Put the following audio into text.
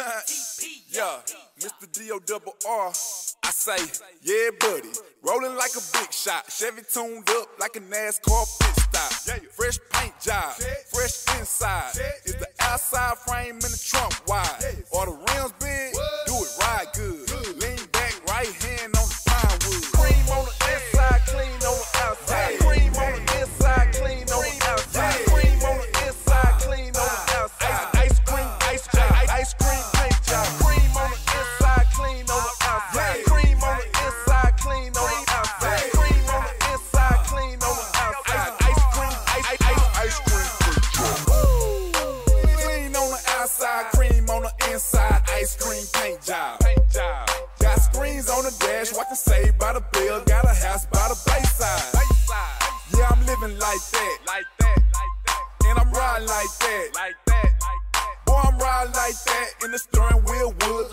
Yeah, Mr. D-O-double-R. I say, yeah, buddy. Rolling like a big shot. Chevy tuned up like a NASCAR pit stop. Fresh paint job, fresh inside. Is the outside frame in the trunk wide? Or the rims big? Do it right good. Lean back, right hand on the pine wood. Cream on the inside, clean on the outside. Cream on the inside, clean on the outside. Cream on the inside, clean on the outside. Ice cream, ice job, ice cream, paint job. Cream on the inside, clean on the outside. Cream on the inside, clean on the outside. Cream on the inside, clean on the outside. Ice cream, ice cream, paint job. Clean on the outside, cream on the inside. Ice cream, paint job. Got screens on the dash, watching Saved by the Bell. Got a house by the Bayside. Yeah, I'm living like that. And I'm riding like that. Boy, I'm riding like that in the steering wheel wood.